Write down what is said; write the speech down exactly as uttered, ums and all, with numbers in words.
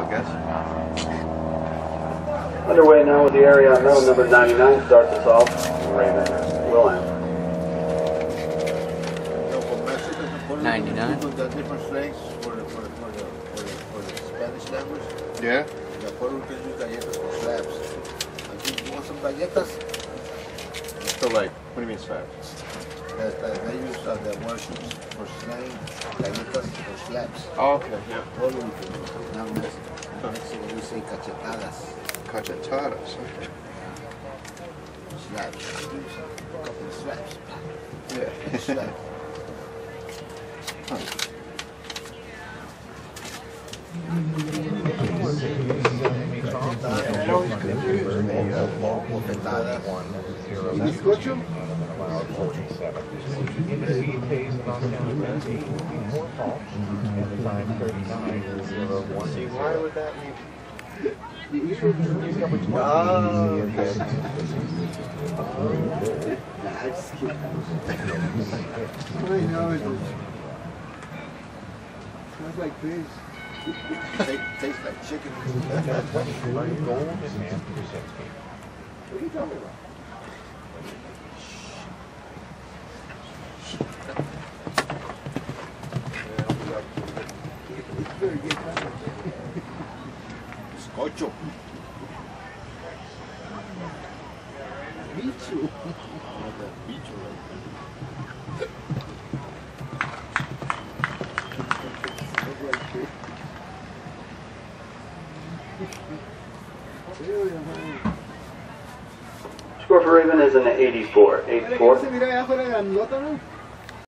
I guess. Underway now with the Ariat medal number ninety-nine starts us off. Raven will end. ninety-nine. The different strengths for the, for the, for the, for the, for the Spanish language. Yeah? The Puerto Ricans use galletas for slabs. If you want some galletas, So like, what do you mean slab? that, that they use uh, the worships for slang, galletas for slabs. Oh, okay, yeah. Puerto Rican. Now in Mexico. In Mexico we say cachetadas. Cachetadas. Slabs. A couple of slabs. Yeah. Slab. Huh. Bizcocho? Why would that be? Oh, okay. I know it smells like fish. Tastes like chicken. What are you talking about? Bizcocho. Bicho. Bicho. Score for Raven is an eighty-four. eight four. Se mira allá afuera grandota, ¿no?